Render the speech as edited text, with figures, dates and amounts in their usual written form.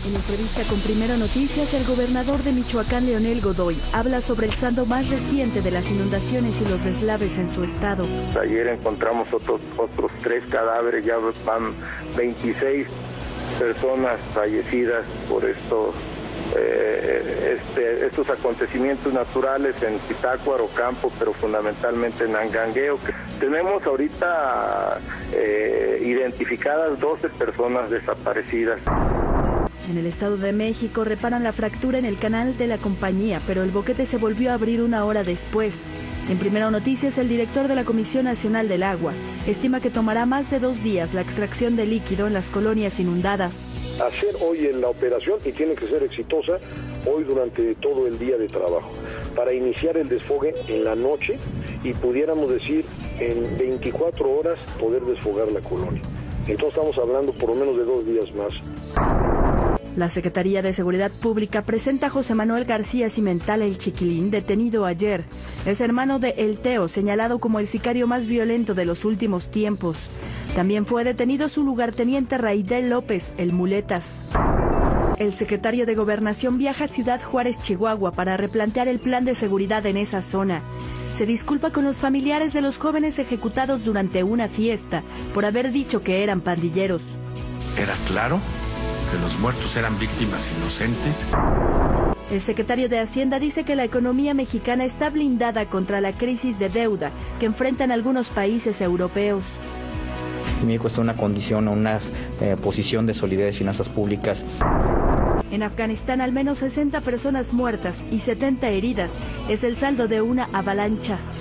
En entrevista con Primero Noticias, el gobernador de Michoacán, Leonel Godoy, habla sobre el saldo más reciente de las inundaciones y los deslaves en su estado. Ayer encontramos otros 3 cadáveres, ya van 26 personas fallecidas por estos acontecimientos naturales en Zitácuaro, Ocampo, pero fundamentalmente en Angangueo. Tenemos ahorita identificadas 12 personas desaparecidas. En el Estado de México reparan la fractura en el canal de la compañía, pero el boquete se volvió a abrir una hora después. En Primero Noticias, el director de la Comisión Nacional del Agua estima que tomará más de 2 días la extracción de líquido en las colonias inundadas. Hacer hoy la operación, y tiene que ser exitosa, hoy durante todo el día de trabajo, para iniciar el desfogue en la noche y pudiéramos decir en 24 horas poder desfogar la colonia. Entonces estamos hablando por lo menos de 2 días más. La Secretaría de Seguridad Pública presenta a José Manuel García Cimental el Chiquilín, detenido ayer. Es hermano de El Teo, señalado como el sicario más violento de los últimos tiempos. También fue detenido su lugarteniente Raidel López, el Muletas. El secretario de Gobernación viaja a Ciudad Juárez, Chihuahua, para replantear el plan de seguridad en esa zona. Se disculpa con los familiares de los jóvenes ejecutados durante una fiesta por haber dicho que eran pandilleros. ¿Era claro que los muertos eran víctimas inocentes? El secretario de Hacienda dice que la economía mexicana está blindada contra la crisis de deuda que enfrentan algunos países europeos. México está en una condición, una posición de solidez de finanzas públicas. En Afganistán, al menos 60 personas muertas y 70 heridas. Es el saldo de una avalancha.